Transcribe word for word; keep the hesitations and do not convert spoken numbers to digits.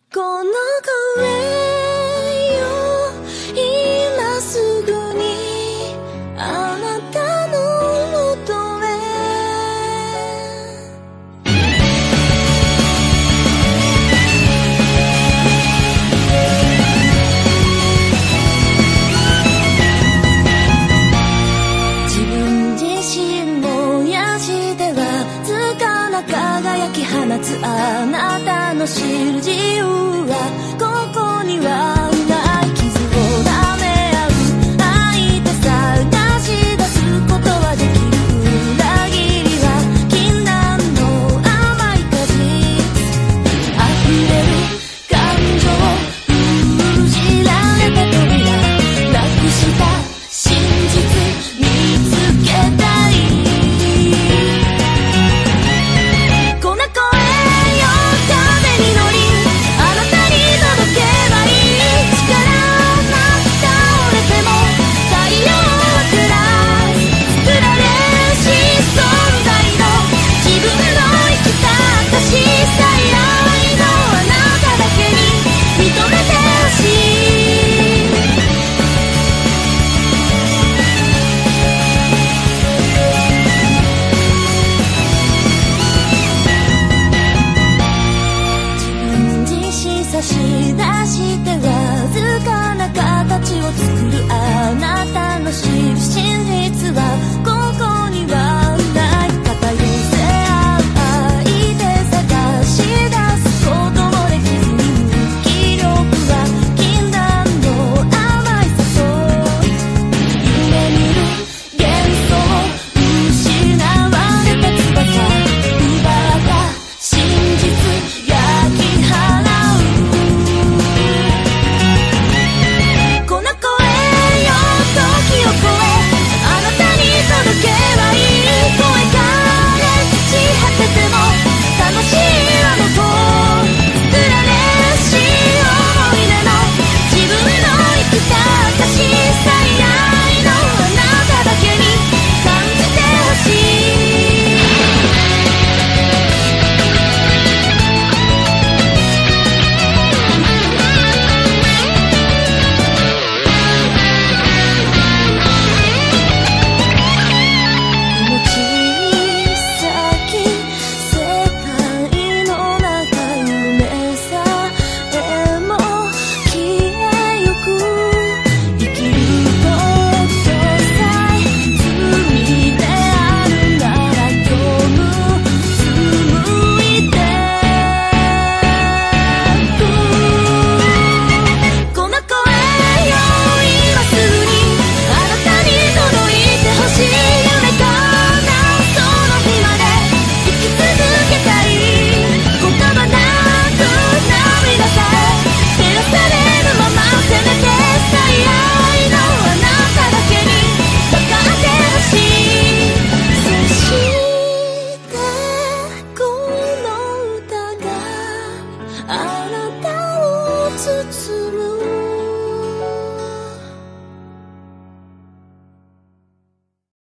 この声よ今すぐにあなたの元へ自分自身燃やしてわずかな輝き放つあなたの知る自由はここにはない傷を舐め合う相手探し出すことはできる裏切りは禁断の甘い果実溢れる感情封じられた扉なくした真実見つけたいこんな声よ風に乗りあなたに届けばいい力なく倒れても太陽は照らす作られし存在の自分の生きた証さえ愛のあなただけに認めてほしい自分自身差し出してわずかな形を作る